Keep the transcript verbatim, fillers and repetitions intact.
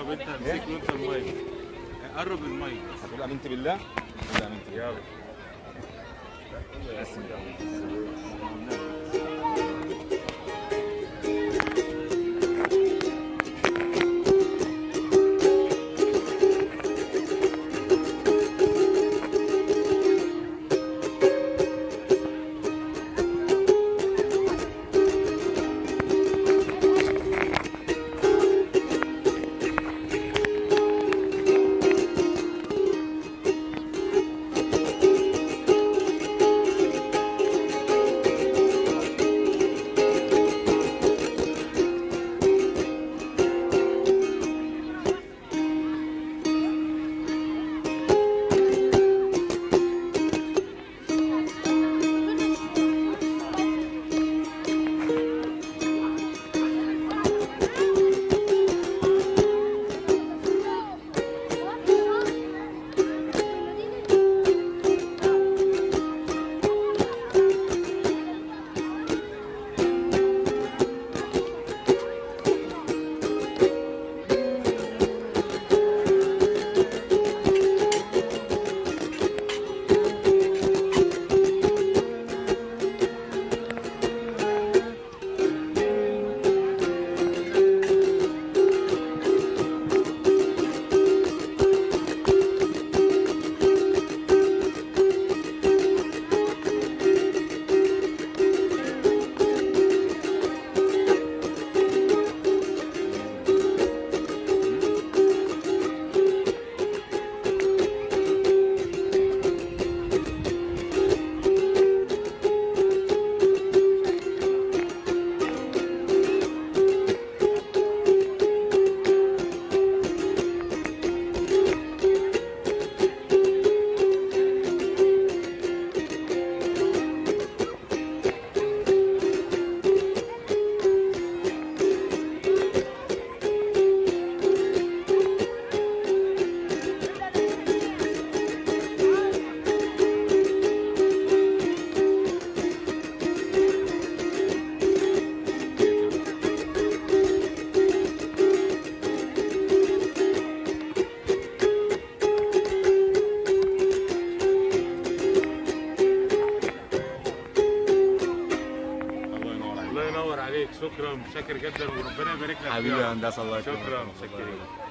طب انت امسك له انت المايك، قرب المايك. هتقول امنت بالله؟ قول امنت بالله. يلا. الله ينور عليك. شكرا، شاكر جدا وربنا يبارك لك. حبيبي يا هندسه، الله يكرمك. شكرا، شكرا.